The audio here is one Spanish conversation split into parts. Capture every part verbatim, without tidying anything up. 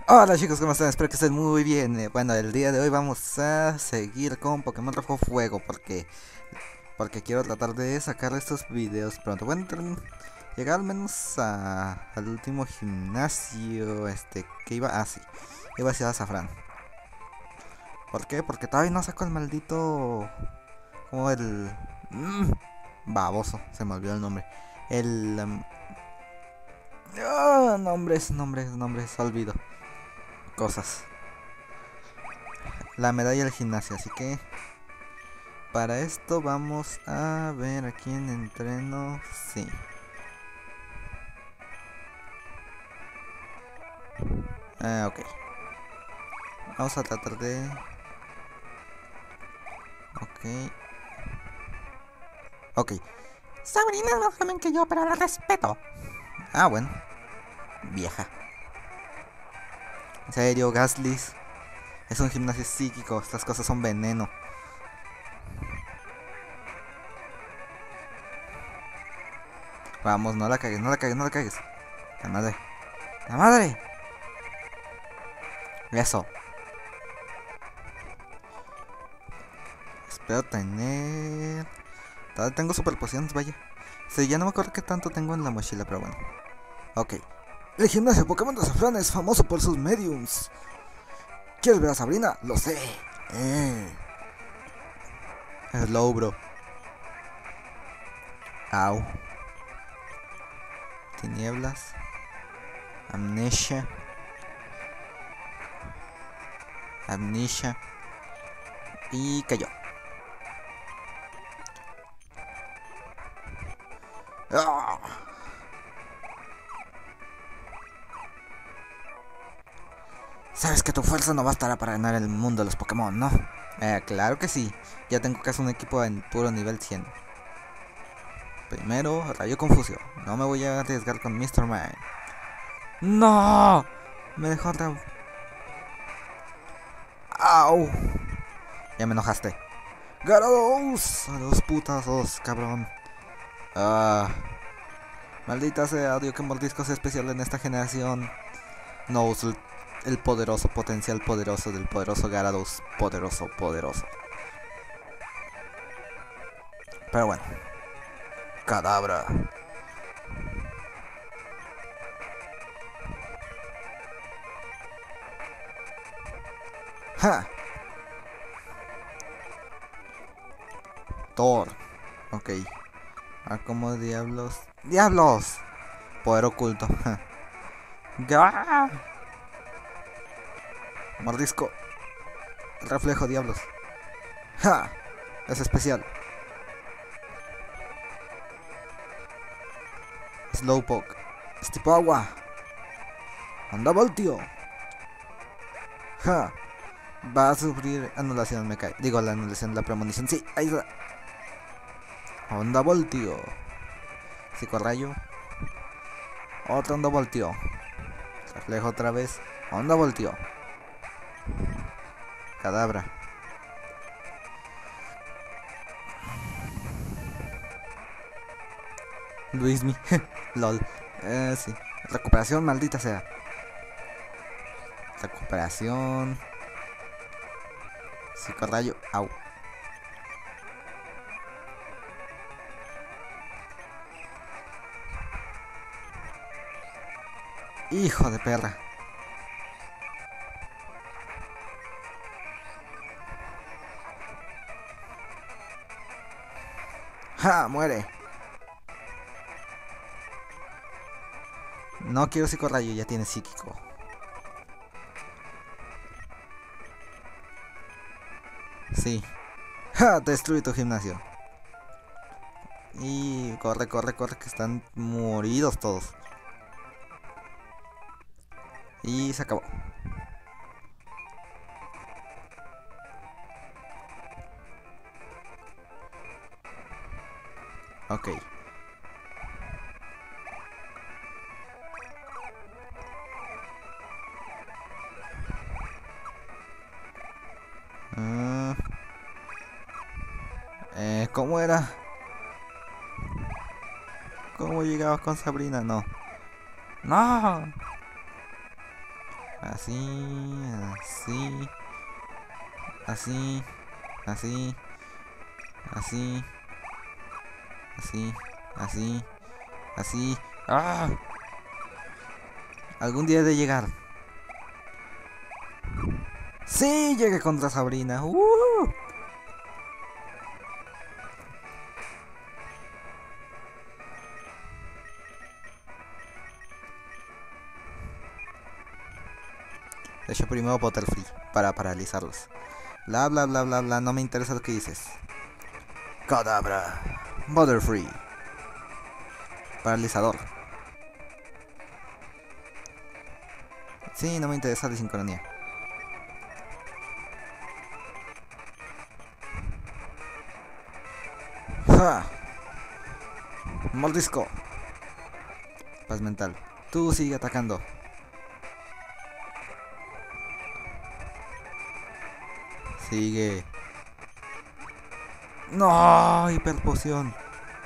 Hola chicos, ¿cómo están? Espero que estén muy bien. Eh, Bueno, el día de hoy vamos a seguir con Pokémon Rojo Fuego porque porque quiero tratar de sacar estos videos pronto. Bueno, ter- llegar al menos a- al último gimnasio este que iba así. Iba hacia Azafrán. ¿Por qué? Porque todavía no saco el maldito como el mm, baboso, se me olvidó el nombre. El em, ah, nombres, nombres, nombres, olvido cosas. La medalla del gimnasio, así que para esto vamos a ver a quién entreno. Sí. Ah, ok. Vamos a tratar de... Ok. Ok. Sabrina es más joven que yo, pero la respeto. Ah, bueno. Vieja. En serio, Gaslis. Es un gimnasio psíquico. Estas cosas son veneno. Vamos, no la cagues, no la cagues, no la cagues. La madre. La madre. Eso. Espero tener... Todavía tengo super pociones, vaya. Sí, ya no me acuerdo qué tanto tengo en la mochila, pero bueno. Ok. El gimnasio Pokémon de Azafrán es famoso por sus mediums. ¿Quieres ver a Sabrina? Lo sé. Eh. Hello, bro. Au. Tinieblas. Amnesia. Amnesia. Y cayó. ¡Ah! Sabes que tu fuerza no bastará para ganar el mundo de los Pokémon, ¿no? Eh, claro que sí. Ya tengo casi un equipo en puro nivel cien. Primero, Rayo Confusión. No me voy a arriesgar con mister Mime. ¡No! Me dejó otra... ¡Au! Ya me enojaste. ¡Garados! A los putazos, cabrón. Ah... Maldita sea, odio que mordisco sea especial en esta generación. No uso el, el poderoso potencial poderoso del poderoso Gyarados. Poderoso, poderoso. Pero bueno. Cadabra. ¡Ja! Thor. Ok. Ah, como diablos. ¡Diablos! Poder oculto. Ja. ¡Gah! Mordisco. Reflejo, diablos. ¡Ja! Es especial. Slowpoke. Es tipo agua. Anda, Voltio. ¡Ja! Va a sufrir anulación, me cae. Digo, la anulación de la premonición. Sí, ahí está. Onda Voltio. Psicorrayo. Otro Onda Voltio. Reflejo otra vez. Onda Voltio. Cadabra. Luismi. LOL. Eh, sí. Recuperación, maldita sea. Recuperación. Psicorrayo. Au. Hijo de perra. ¡Ja! Muere. No quiero psicorrayo, ya tiene psíquico. Sí. ¡Ja! Destruye tu gimnasio. Y corre, corre, corre, que están moridos todos. Y se acabó. Ok. Uh, eh, ¿Cómo era? ¿Cómo llegaba con Sabrina? No. No. Así, así, así, así, así, así, así, así. ¡Ah! Algún día he de llegar. Sí, llegué contra Sabrina. ¡Uh! De hecho, primero Butterfree para paralizarlos. Bla bla bla bla bla, no me interesa lo que dices. Cadabra. Butterfree. Paralizador. Sí, no me interesa la sincronía. ¡Ja! Mordisco. Paz mental. Tú sigue atacando. Sigue. No, hiperpoción.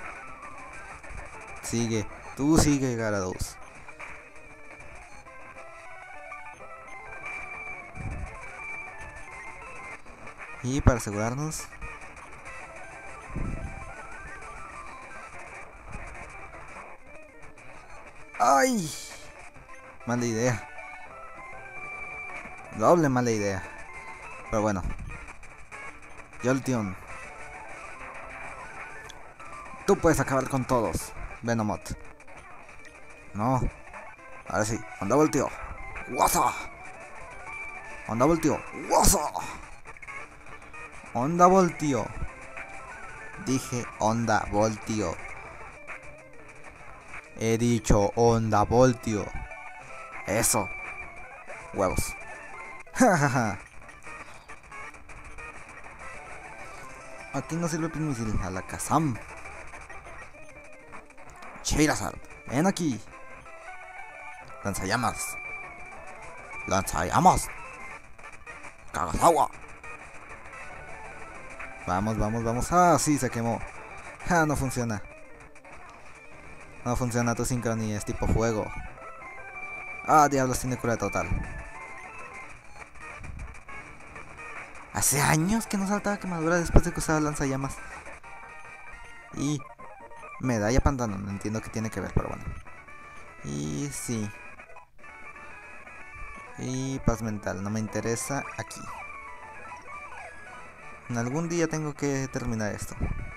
Sigue. Tú sigue, Gyarados. Y para asegurarnos. ¡Ay! Mala idea. Doble mala idea. Pero bueno. Jolteon. Tú puedes acabar con todos. Venomoth. No. Ahora sí. Onda volteo. ¡Wasa! Onda volteo. ¡Wasa! Onda volteo. Dije onda volteo. He dicho onda volteo. Eso. Huevos. Jajaja. Aquí no sirve el misil. A la Kazam. Charizard, ven aquí. Lanzallamas. Lanzallamas. Kagasawa. Vamos, vamos, vamos. Ah, sí, se quemó. Ah, no funciona. No funciona tu sincronía, es tipo fuego. Ah, diablos, tiene cura total. Hace años que no saltaba quemadura después de que usaba lanzallamas. Y medalla pantano, no entiendo qué tiene que ver, pero bueno. Y sí. Y paz mental, no me interesa aquí. En algún día tengo que terminar esto.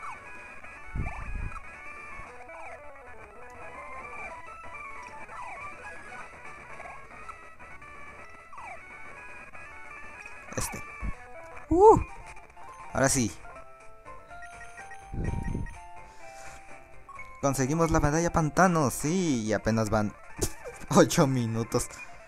Este. Uh, ahora sí. Conseguimos la medalla pantano, sí, y apenas van ocho minutos.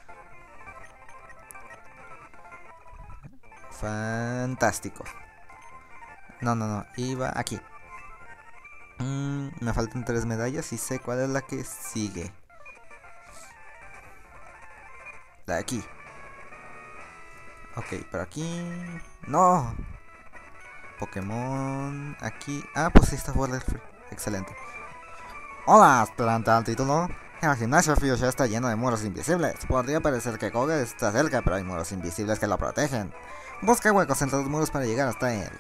Fantástico. No, no, no, iba aquí. Mm, me faltan tres medallas y sé cuál es la que sigue. La de aquí. Ok, pero aquí... ¡No! Pokémon... Aquí... Ah, pues sí está Butterfree. Excelente. Hola, aspirante al título. El gimnasio Fuchsia está lleno de muros invisibles. Podría parecer que Koga está cerca, pero hay muros invisibles que lo protegen. Busca huecos entre los muros para llegar hasta él.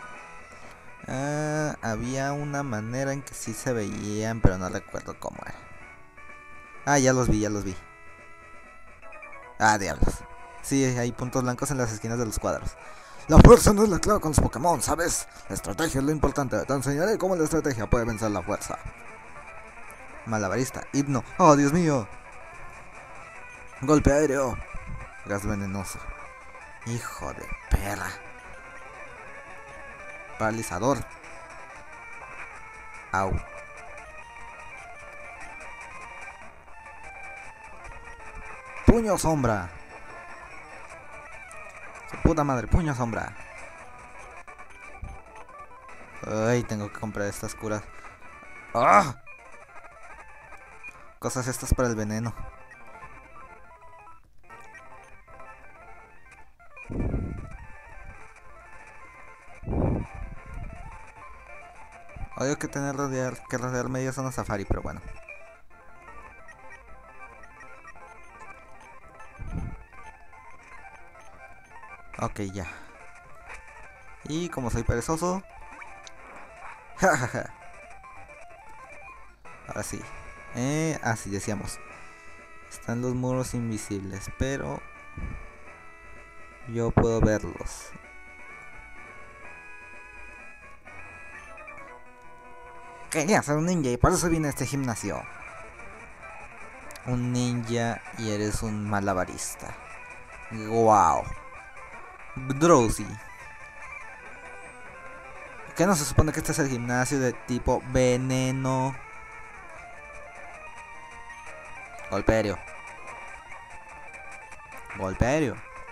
Ah, había una manera en que sí se veían, pero no recuerdo cómo era. Ah, ya los vi, ya los vi. Ah, diablos. Sí, hay puntos blancos en las esquinas de los cuadros. La fuerza no es la clave con los Pokémon, ¿sabes? La estrategia es lo importante. Te enseñaré cómo la estrategia puede vencer la fuerza. Malabarista, hipno. ¡Oh, Dios mío! Golpe aéreo. Gas venenoso. Hijo de perra. Paralizador. Au. Puño sombra. Su puta madre, puño sombra. Ay, tengo que comprar estas curas. ¡Ah! Cosas estas para el veneno. Odio que tener rodear, que rodear media zona safari, pero bueno. Ok, ya. Y como soy perezoso. Jajaja. Ahora sí. Eh, así decíamos. Están los muros invisibles, pero yo puedo verlos. Quería ser un ninja y por eso vine a este gimnasio. Un ninja y eres un malabarista. Wow. Drowsy. ¿Qué no se supone que este es el gimnasio de tipo veneno? Golperio. Golperio.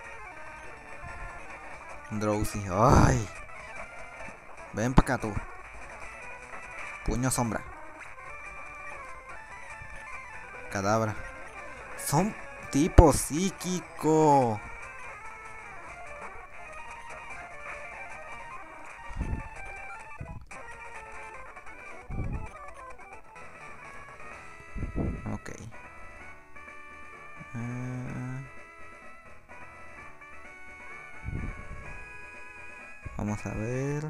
Drowsy. Ay. Ven para acá tú. Puño sombra. Cadabra. Son tipo psíquico. Ok. Uh, vamos a ver.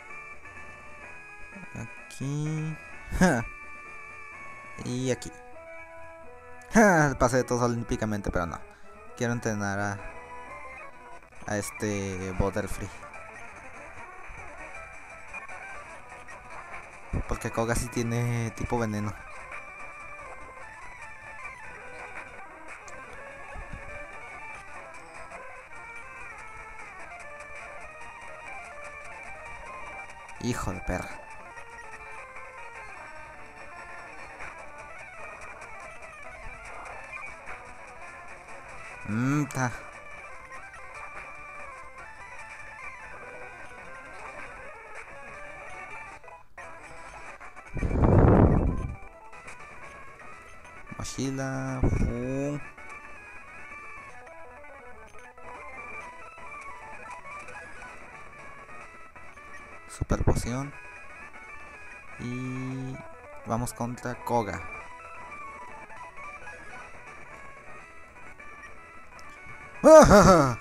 Aquí. Ja. Y aquí. Ja, pasé de todos olímpicamente, pero no. Quiero entrenar a, a este Butterfree. Porque Koga sí tiene tipo veneno. Hijo de perra. Mmm, ta. Mochila. Fu. Super poción. Y vamos contra Koga. ¡Ah!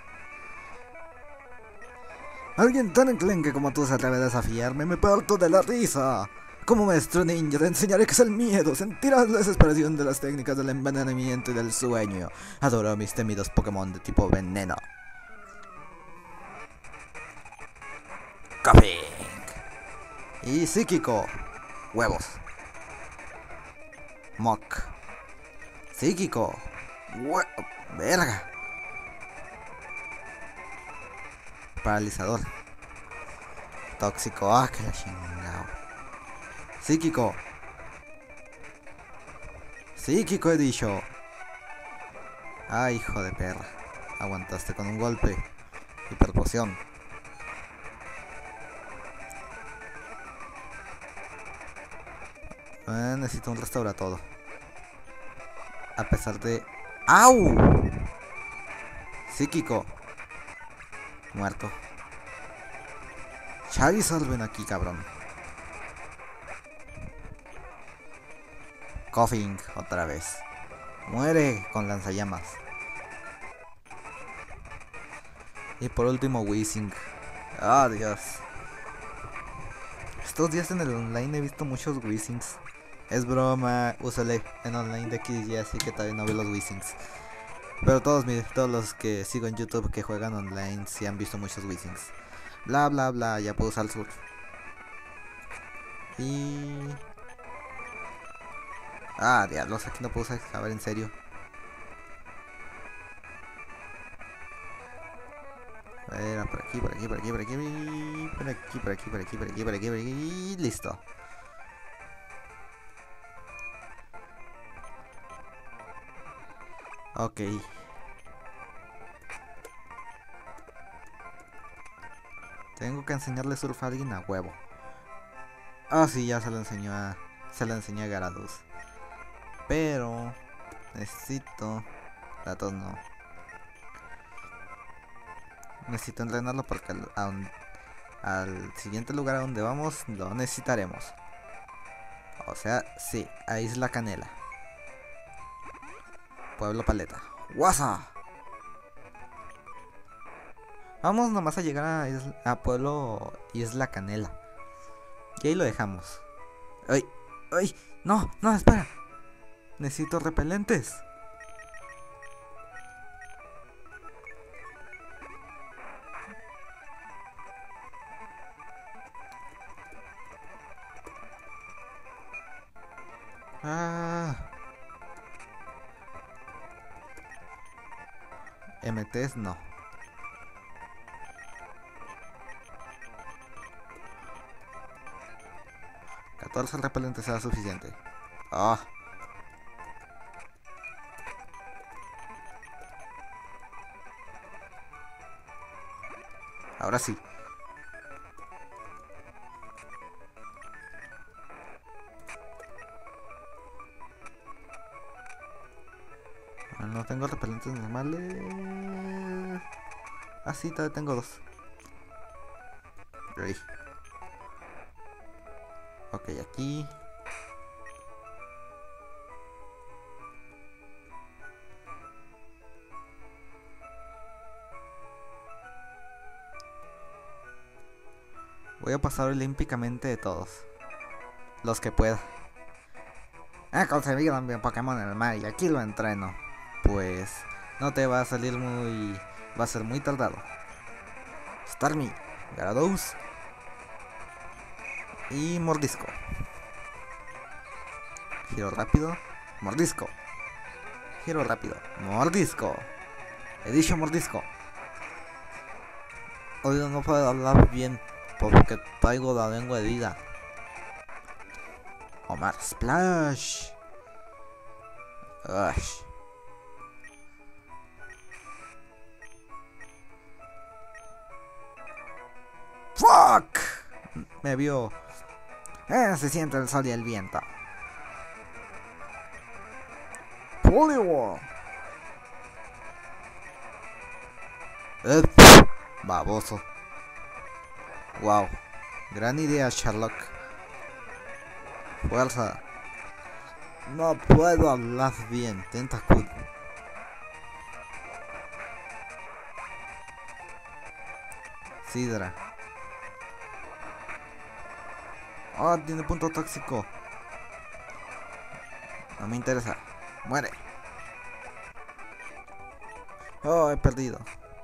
Alguien tan enclenque como tú se atreve a desafiarme, me parto de la risa. Como maestro ninja te enseñaré qué es el miedo, sentirás la desesperación de las técnicas del envenenamiento y del sueño. Adoro a mis temidos Pokémon de tipo veneno. Coughing. Y psíquico. Huevos. Mock. Psíquico. Hue Verga. Paralizador. Tóxico. Ah, que la chingada. Psíquico. Psíquico he dicho. Ah, hijo de perra. Aguantaste con un golpe. Hiperpoción. Eh, necesito un restauratodo. A pesar de... ¡Au! Psíquico. Muerto. Charizard, ven aquí, cabrón. Coughing, otra vez. Muere con lanzallamas. Y por último, Weezing. Ah, Dios. Estos días en el online he visto muchos Weezings. Es broma, úsale en online de X Y, así que todavía no veo los Weezings. Pero todos, todos los que sigo en YouTube que juegan online sí han visto muchos Weezings. Bla bla bla, ya puedo usar el surf. Y... Ah, diablos, aquí no puedo usar, a ver, en serio. A ver, por aquí, por aquí, por aquí, por aquí, por aquí, por aquí, por aquí, por aquí, por aquí, por aquí, listo. Ok. Tengo que enseñarle surf a alguien a huevo. Ah, sí, ya se lo enseñó a... Se lo enseñó a Gyarados. Pero... Necesito... Datos no. Necesito entrenarlo porque al, al, al siguiente lugar a donde vamos lo necesitaremos. O sea, sí, a Isla Canela. Pueblo Paleta. ¡Guasa! Vamos nomás a llegar a, isla, a Pueblo Isla Canela. Y ahí lo dejamos. ¡Ay! ¡Ay! ¡No! ¡No! ¡Espera! Necesito repelentes. Ah. M Ts no. catorce repelentes será suficiente. Ah. Ahora sí. No tengo repelentes normales. Ah, sí, todavía tengo dos. Ahí. Ok, aquí. Voy a pasar olímpicamente de todos. Los que pueda. He conseguido un Pokémon en el mar y aquí lo entreno. Pues no te va a salir muy... va a ser muy tardado. Starmie, Gyarados y Mordisco. Giro rápido, Mordisco. Giro rápido, Mordisco. He dicho Mordisco. Hoy no puedo hablar bien porque traigo la lengua herida. Omar Splash. Ush. Fuck. Me vio. Eh, se siente el sol y el viento. Poliwhirl. Eh, baboso. Wow. Gran idea, Sherlock. Fuerza. No puedo hablar bien. Tentacool. Sidra. Oh, tiene punto tóxico. No me interesa. Muere. Oh, he perdido.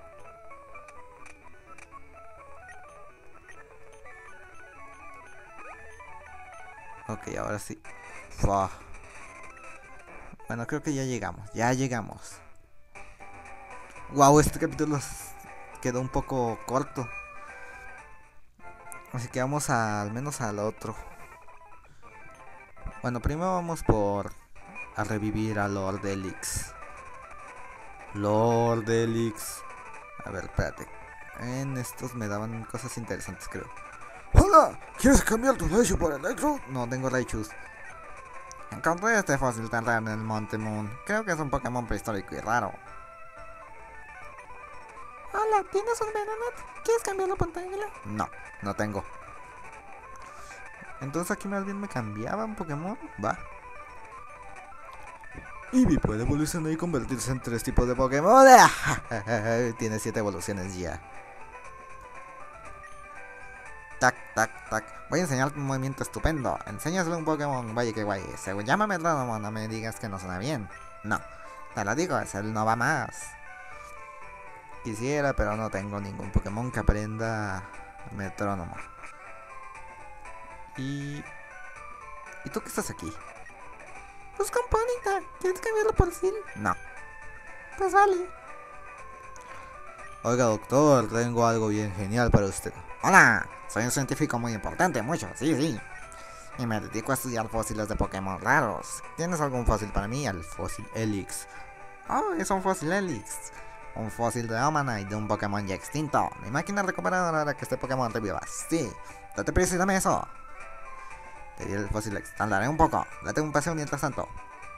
Ok, ahora sí. Fua. Bueno, creo que ya llegamos. Ya llegamos. Wow, este capítulo quedó un poco corto. Así que vamos a, al menos al otro. Bueno, primero vamos por a revivir a Lord Elix. Lord Elix. A ver, espérate. En estos me daban cosas interesantes, creo. ¡Hola! ¿Quieres cambiar tu Raichu por Electro? No tengo Raichus. Encontré este fósil tan raro en el Monte Moon. Creo que es un Pokémon prehistórico y raro. Hola, ¿tienes un Venonat? ¿Quieres cambiarlo por Tangela? No, no tengo. Entonces aquí más bien me cambiaba un Pokémon. Va. Eevee puede evolucionar y convertirse en tres tipos de Pokémon. Tiene siete evoluciones ya. Tac, tac, tac. Voy a enseñarte un movimiento estupendo. Enséñasle un Pokémon. Vaya que guay. Según llámame Metrónomo, no me digas que no suena bien. No, te lo digo, es el no va más. Quisiera, pero no tengo ningún Pokémon que aprenda Metrónomo. Y... ¿Y tú qué estás aquí? Pues con Ponyta. ¿Quieres cambiarlo por Sil? No. Pues vale. Oiga, doctor, tengo algo bien genial para usted. Hola, soy un científico muy importante, mucho, sí, sí. Y me dedico a estudiar fósiles de Pokémon raros. ¿Tienes algún fósil para mí? El fósil Helix. Oh, es un fósil Helix. Un fósil de Omanite de un Pokémon ya extinto. Mi máquina recuperadora hará que este Pokémon reviva. Sí, date prisa y dame eso. Te diré el fósil Helix. Tardaré un poco. Date un paseo mientras tanto.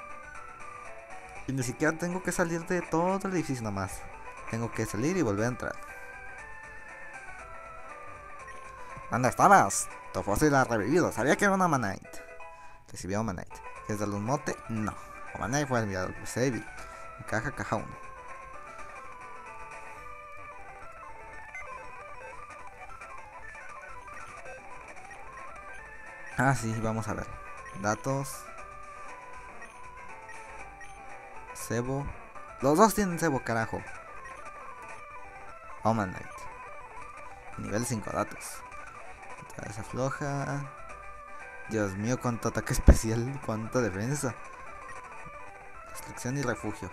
Y ni siquiera tengo que salir de todo el edificio nomás. Tengo que salir y volver a entrar. ¿Dónde estabas? Tu fósil ha revivido. Sabía que era una Omanite. Recibió Omanite. ¿Quieres darle un mote? No. Omanite fue enviado al Sevi. Caja, caja uno. Ah, sí, vamos a ver. Datos. Cebo. Los dos tienen cebo, carajo. Oman Knight. Nivel cinco datos. Cabeza floja. Dios mío, cuánto ataque especial, cuánta defensa. Destrucción y refugio.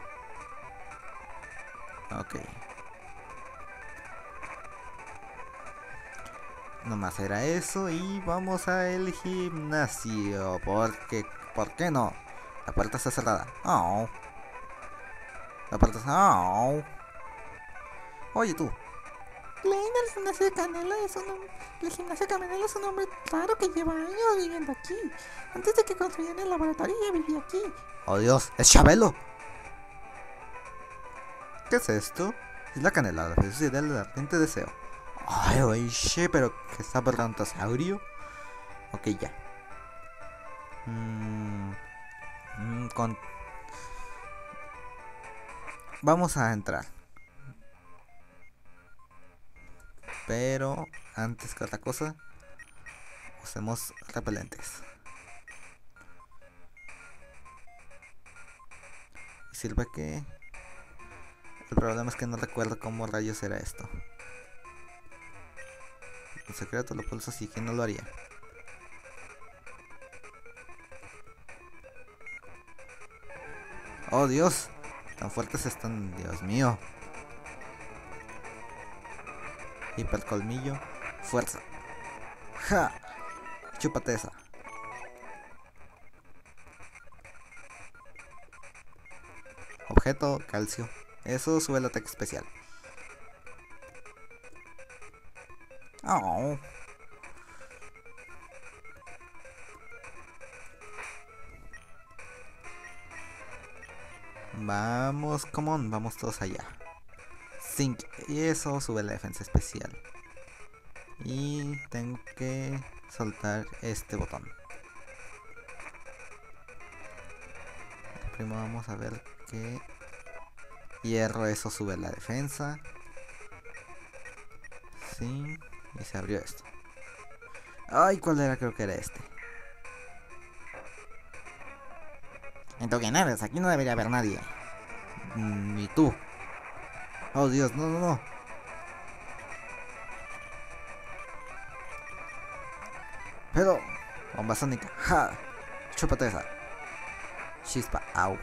Ok. Nomás era eso y vamos a el gimnasio. Porque, ¿por qué no? La puerta está cerrada. Oh. La puerta está... Oh. Oye tú. Lane, el gimnasio de Canela es un el gimnasio de Canela es un hombre raro que lleva años viviendo aquí. Antes de que construyeran el laboratorio ya vivía aquí. Oh Dios, es Chabelo. ¿Qué es esto? Es la canela, la felicidad del ardiente deseo. Ay, oye, pero ¿qué está Brontosaurio? Ok, ya. Mm, mm, con... Vamos a entrar. Pero antes que otra cosa, usemos repelentes. Y sirve que... El problema es que no recuerdo cómo rayos era esto. El secreto lo pulso, así que no lo haría. Oh Dios, tan fuertes están, Dios mío. Hipercolmillo, fuerza. ¡Ja! Chúpate esa. Objeto, calcio. Eso sube el ataque especial. Oh. Vamos, come on, vamos todos allá. Zinc. Y eso sube la defensa especial. Y tengo que soltar este botón. Primero vamos a ver que hierro, eso sube la defensa. Sí. Y se abrió esto. Ay, ¿cuál era? Creo que era este. En Togenares, aquí no debería haber nadie. Mm, y tú. Oh Dios, no, no, no. Pero, bomba sónica. ¡Ja! Chúpate esa. Chispa, au.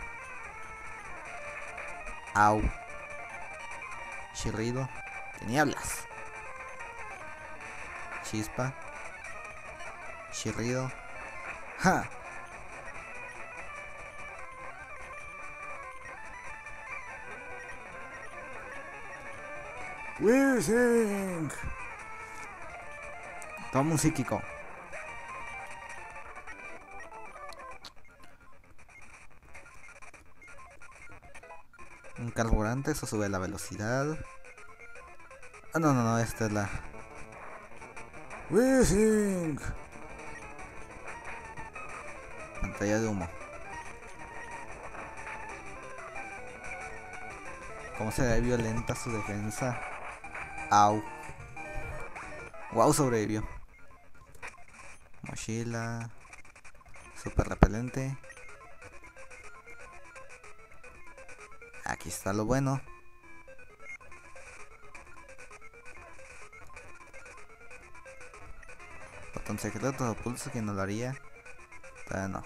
Au. Chirrido. Tinieblas. Chispa. Chirrido. ¡Ja! Wishing. Toma un psíquico. Un carburante, eso sube la velocidad. Ah, no, no, no, esta es la... Wishing. Pantalla de humo. Cómo se ve violenta su defensa. Au. Wow, sobrevivió. Mochila. Super repelente. Aquí está lo bueno. Botón secreto o pulso, que no lo haría. Pero no.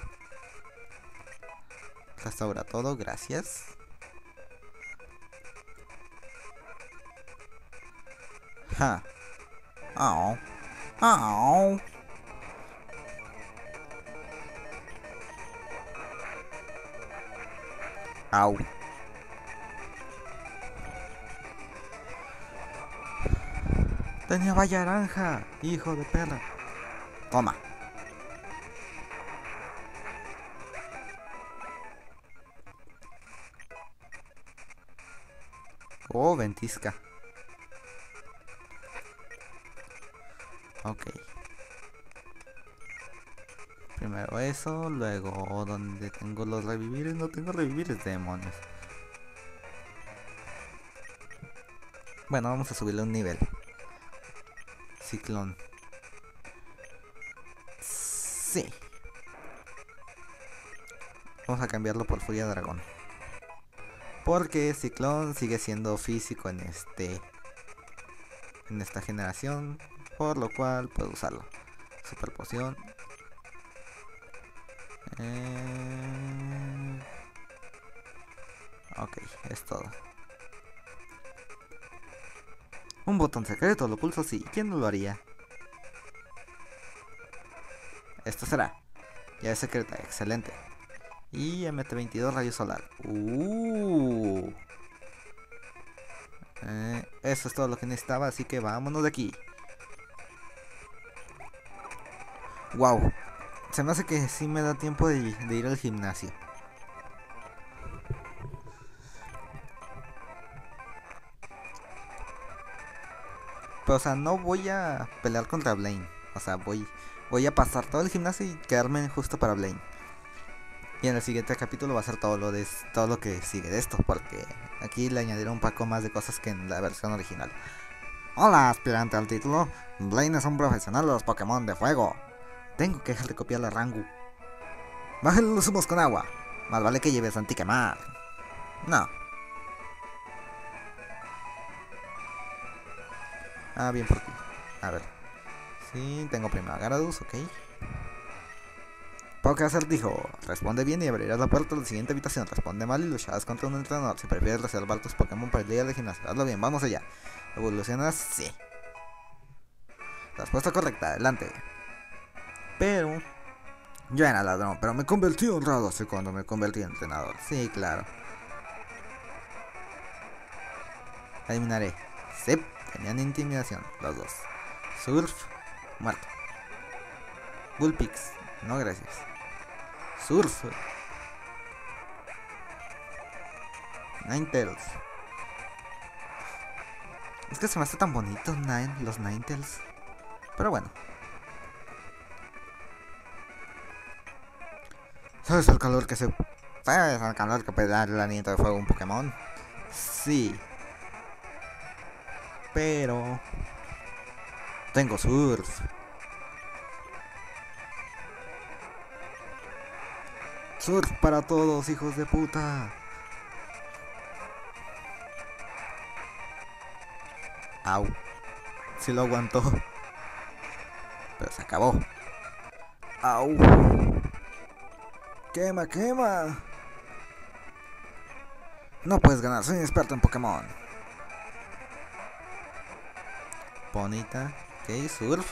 Restaura todo, gracias. Ja. Au. Au. Au. Tenía valla naranja, hijo de perra. Toma. Oh, ventisca. Ok. Primero eso, luego donde tengo los revivires. No tengo revivires, demonios. Bueno, vamos a subirle un nivel. Ciclón. Sí. Vamos a cambiarlo por Furia Dragón. Porque Ciclón sigue siendo físico en este en esta generación, por lo cual puedo usarlo. Super poción. Eh... Ok, es todo. Un botón secreto, lo pulso sí. ¿Quién no lo haría? Esto será. Llave secreta, excelente. Y M T veintidós rayo solar. Uh. Eh, eso es todo lo que necesitaba, así que vámonos de aquí. Wow. Se me hace que sí me da tiempo de, de ir al gimnasio. Pero o sea, no voy a pelear contra Blaine. O sea, voy, voy a pasar todo el gimnasio y quedarme justo para Blaine. Y en el siguiente capítulo va a ser todo lo de todo lo que sigue de esto, porque aquí le añadieron un poco más de cosas que en la versión original. Hola, aspirante al título. Blaine es un profesional de los Pokémon de fuego. Tengo que dejar de copiar a Rangu. Bájale los humos con agua. Más vale que lleves antiquemar. No. Ah, bien por ti. A ver. Sí, tengo primero a Gyarados, ok. Poké Acertijo. Responde bien y abrirás la puerta a la siguiente habitación. Responde mal y lucharás contra un entrenador. Si prefieres reservar tus Pokémon para el día de gimnasio, hazlo bien, vamos allá. Evolucionas, sí. Respuesta correcta, adelante. Pero yo era ladrón, pero me convertí en honrado así cuando me convertí en entrenador. Sí, claro. Eliminaré. Sí, tenían intimidación, los dos. Surf, muerto. Bullpix, no gracias. Surf. Ninetales. Es que se me hace tan bonito Nine, los Ninetales. Pero bueno. ¿Sabes el calor que se... ¿Sabes el calor que puede dar el aliento de fuego a un Pokémon? Sí. Pero... tengo Surf. Surf para todos, hijos de puta. Au. Sí lo aguantó. Pero se acabó. Au. Quema, quema. No puedes ganar, soy un experto en Pokémon. Bonita. Ok, Surf.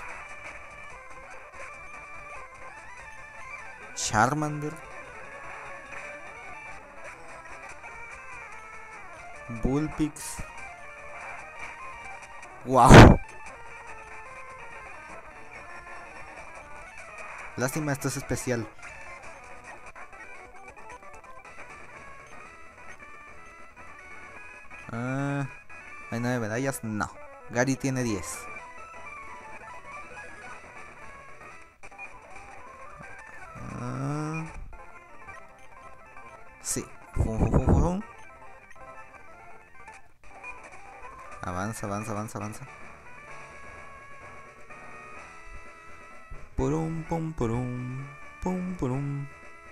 Charmander. Bullpix. Wow. Lástima, esto es especial. Ah, ¿hay nueve medallas? No. Gary tiene diez. Ah, sí. Avanza, avanza, avanza, avanza. Purum, pum, purum, pum, purum.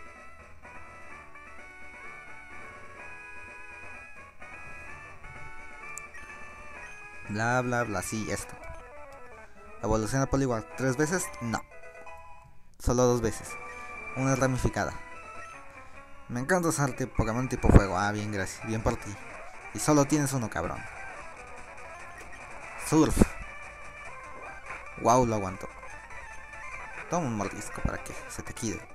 Bla, bla, bla, sí, esto. ¿Evoluciona Poliwag tres veces? No. Solo dos veces. Una es ramificada. Me encanta usarte Pokémon tipo fuego. Ah, bien, gracias. Bien por ti. Y solo tienes uno, cabrón. Surf. Wow, lo aguanto. Toma un mordisco para que se te quede.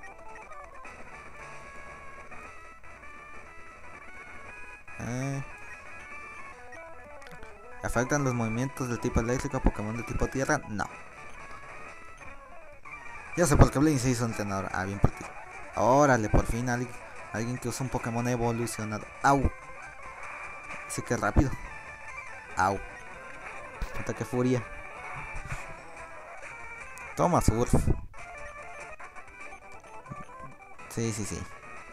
Eh. ¿Afectan los movimientos del tipo eléctrico a Pokémon de tipo tierra? No. Ya sé por qué Blaine se hizo entrenador. Ah, bien por ti. Órale, por fin alguien, alguien que usa un Pokémon evolucionado. Au. Así que rápido. Au. Ataque furia. Toma, Surf. Sí, sí, sí.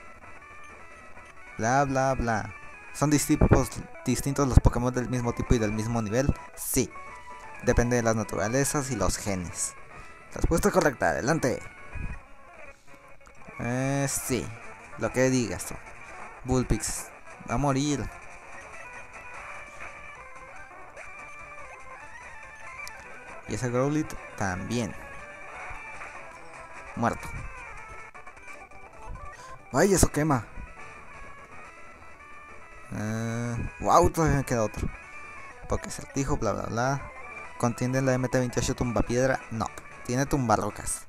Bla, bla, bla. ¿Son distintos, distintos los Pokémon del mismo tipo y del mismo nivel? Sí. Depende de las naturalezas y los genes. Respuesta correcta, adelante. Eh, sí. Lo que digas tú. Bullpix va a morir. Y ese Growlithe también. Muerto. Vaya, eso quema. Uh, wow, todavía me queda otro. Porque certijo, bla bla bla. ¿Contiene la M T veintiocho tumba piedra? No. Tiene tumba rocas.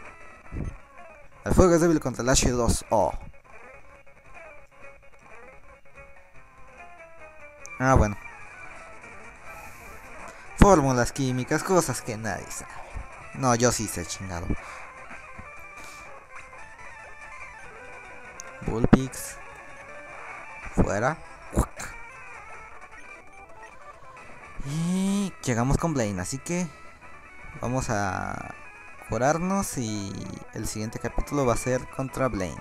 El fuego es débil contra el H dos O. Ah, bueno. Fórmulas químicas, cosas que nadie sabe. No, yo sí sé, chingado. Bullpix. Fuera. Y llegamos con Blaine, así que vamos a curarnos y el siguiente capítulo va a ser contra Blaine.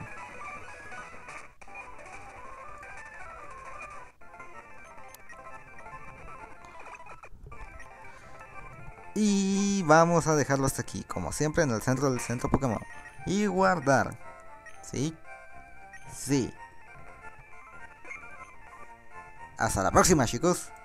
Y vamos a dejarlo hasta aquí, como siempre en el centro del centro Pokémon. Y guardar. ¿Sí? Sí. Hasta la próxima, chicos.